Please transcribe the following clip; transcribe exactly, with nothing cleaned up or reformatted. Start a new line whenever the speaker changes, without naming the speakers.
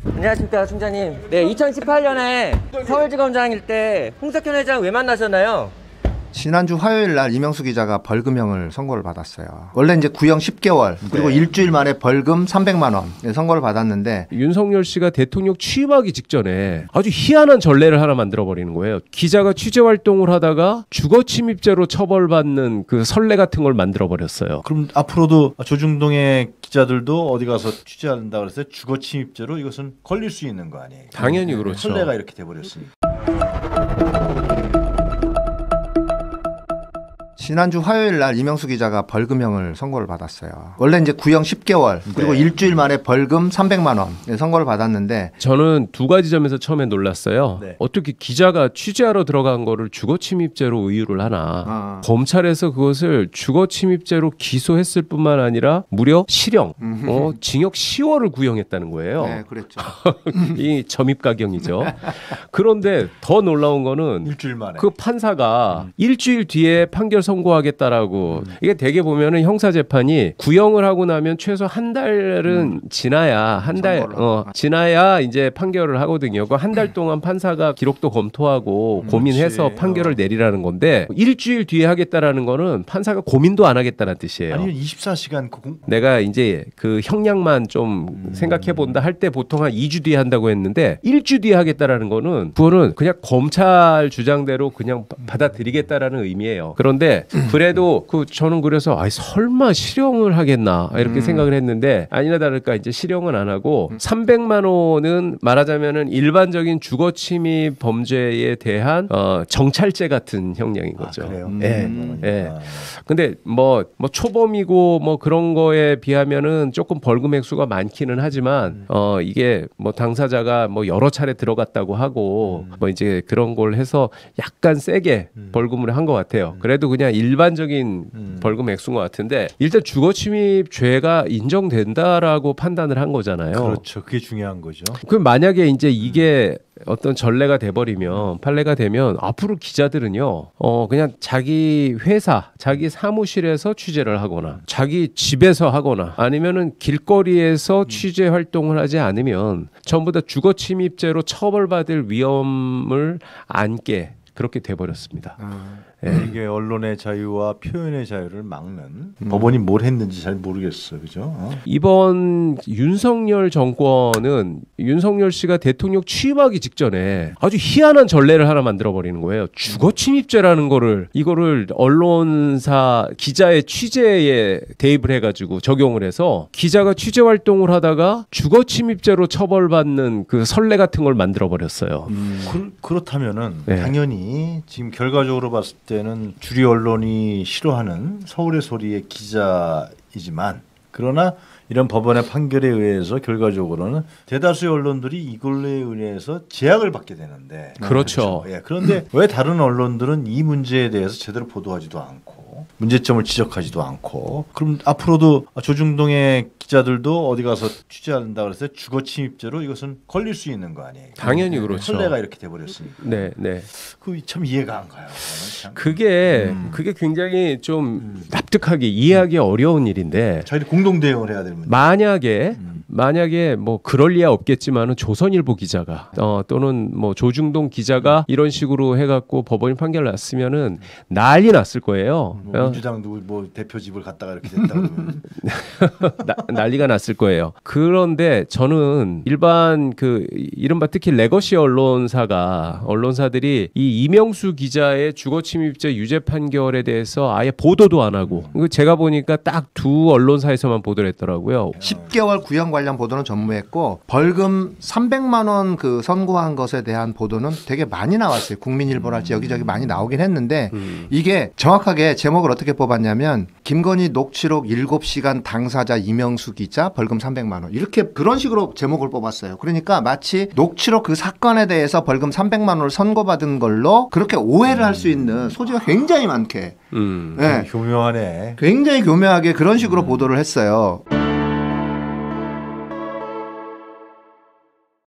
안녕하십니까 총장님. 네, 이천십팔 년에 서울지검장일 때 홍석현 회장 왜 만나셨나요?
지난주 화요일 날 이명수 기자가 벌금형을 선고를 받았어요. 원래 이제 구형 십 개월 그리고 네. 일주일 만에 벌금 삼백만 원 선고를 받았는데,
윤석열 씨가 대통령 취임하기 직전에 아주 희한한 전례를 하나 만들어버리는 거예요. 기자가 취재 활동을 하다가 주거 침입죄로 처벌받는 그 선례 같은 걸 만들어버렸어요.
그럼 앞으로도 조중동의 기자들도 어디 가서 취재한다 그랬을 때 주거 침입죄로 이것은 걸릴 수 있는 거 아니에요?
당연히 그렇죠.
선례가 이렇게 돼버렸으니까.
지난주 화요일 날 이명수 기자가 벌금형을 선고를 받았어요. 원래 이제 구형 십 개월 그리고 네. 일주일 만에 벌금 삼백만 원 선고를 받았는데,
저는 두 가지 점에서 처음에 놀랐어요. 네. 어떻게 기자가 취재하러 들어간 거를 주거침입죄로 의유를 하나. 아. 검찰에서 그것을 주거침입죄로 기소했을 뿐만 아니라 무려 실형, 어, 징역 십 월을 구형했다는 거예요.
네, 그랬죠.
이 점입가경이죠. 그런데 더 놀라운 거는
일주일 만에
그 판사가 음. 일주일 뒤에 판결 선고하겠다라고. 음. 이게 대개 보면은 형사 재판이 구형을 하고 나면 최소 한 달은 음. 지나야 한 달 어, 지나야 이제 판결을 하거든요. 그 한 달 동안 판사가 기록도 검토하고 음, 고민해서 그렇지. 판결을 어. 내리라는 건데, 일주일 뒤에 하겠다라는 거는 판사가 고민도 안 하겠다는 뜻이에요.
아니면 이십사 시간 공...
내가 이제 그 형량만 좀 음. 생각해 본다 할 때 보통 한 이 주 뒤에 한다고 했는데, 일 주 뒤에 하겠다라는 거는 그거는 그냥 검찰 주장대로 그냥 받아들이겠다라는 의미예요. 그런데 그래도 그 저는 그래서 아 설마 실형을 하겠나 이렇게 음. 생각을 했는데, 아니나 다를까 이제 실형은 안 하고 삼백만 원은 말하자면은 일반적인 주거 침입 범죄에 대한 어, 정찰제 같은 형량인 거죠.
아, 그래요?
예.
음.
예. 근데 뭐, 뭐 초범이고 뭐 그런 거에 비하면은 조금 벌금 액수가 많기는 하지만 음. 어 이게 뭐 당사자가 뭐 여러 차례 들어갔다고 하고 음. 뭐 이제 그런 걸 해서 약간 세게 음. 벌금을 한 것 같아요. 음. 그래도 그냥 일반적인 음. 벌금 액수인 것 같은데, 일단 주거침입 죄가 인정된다라고 판단을 한 거잖아요.
그렇죠. 그게 중요한 거죠.
그럼 만약에 이제 이게 음. 어떤 전례가 돼버리면, 판례가 되면 앞으로 기자들은요, 어 그냥 자기 회사, 자기 사무실에서 취재를 하거나, 자기 집에서 하거나, 아니면은 길거리에서 음. 취재 활동을 하지 않으면 전부 다 주거침입죄로 처벌받을 위험을 안게 그렇게 돼버렸습니다.
음. 네. 이게 언론의 자유와 표현의 자유를 막는 음. 법원이 뭘 했는지 잘 모르겠어, 그죠? 어?
이번 윤석열 정권은 윤석열 씨가 대통령 취임하기 직전에 아주 희한한 전례를 하나 만들어버리는 거예요. 주거침입죄라는 거를, 이거를 언론사 기자의 취재에 대입을 해가지고 적용을 해서 기자가 취재 활동을 하다가 주거침입죄로 처벌받는 그 선례 같은 걸 만들어버렸어요.
음. 그, 그렇다면은 네. 당연히 지금 결과적으로 봤을 때 때는 주류 언론이 싫어하는 서울의 소리의 기자이지만, 그러나 이런 법원의 판결에 의해서 결과적으로는 대다수의 언론들이 이걸로 인해서 제약을 받게 되는데,
그렇죠.
그렇죠. 예, 그런데 왜 다른 언론들은 이 문제에 대해서 제대로 보도하지도 않고 문제점을 지적하지도 않고, 그럼 앞으로도 조중동의 기자들도 어디 가서 취재한다 그랬을 때 주거 침입죄로 이것은 걸릴 수 있는 거 아니에요?
당연히 그렇죠.
선례가 이렇게 돼버렸으니까.
네, 네.
그 참 이해가 안 가요. 참.
그게 음. 그게 굉장히 좀 음. 납득하기, 이해하기 음. 어려운 일인데,
저희들 공동 대응을 해야 될 문제.
만약에 음. 만약에 뭐 그럴 리야 없겠지만은 조선일보 기자가 어, 또는 뭐 조중동 기자가 이런 식으로 해갖고 법원이 판결 났으면은 난리 났을 거예요.
뭐 민주당 누구 뭐 대표 집을 갔다가 이렇게 됐다 그러면
난리가 났을 거예요. 그런데 저는 일반 그 이른바 특히 레거시 언론사가 언론사들이 이 이명수 기자의 주거침입죄 유죄 판결에 대해서 아예 보도도 안 하고, 제가 보니까 딱 두 언론사에서만 보도를 했더라고요.
십 개월 구형 관련 보도는 전무했고, 벌금 삼백만 원 그 선고한 것에 대한 보도는 되게 많이 나왔어요. 국민일보랄지 여기저기 많이 나오긴 했는데 음. 이게 정확하게 제목을 어떻게 뽑았냐면, 김건희 녹취록 일곱 시간 당사자 이명수 기자 벌금 삼백만 원, 이렇게 그런 식으로 제목을 뽑았어요. 그러니까 마치 녹취록 그 사건에 대해서 벌금 삼백만 원을 선고받은 걸로 그렇게 오해를 할 수 있는 소지가 굉장히 많게,
음.
네.
교묘하네.
굉장히 교묘하게 그런 식으로 음. 보도를 했어요.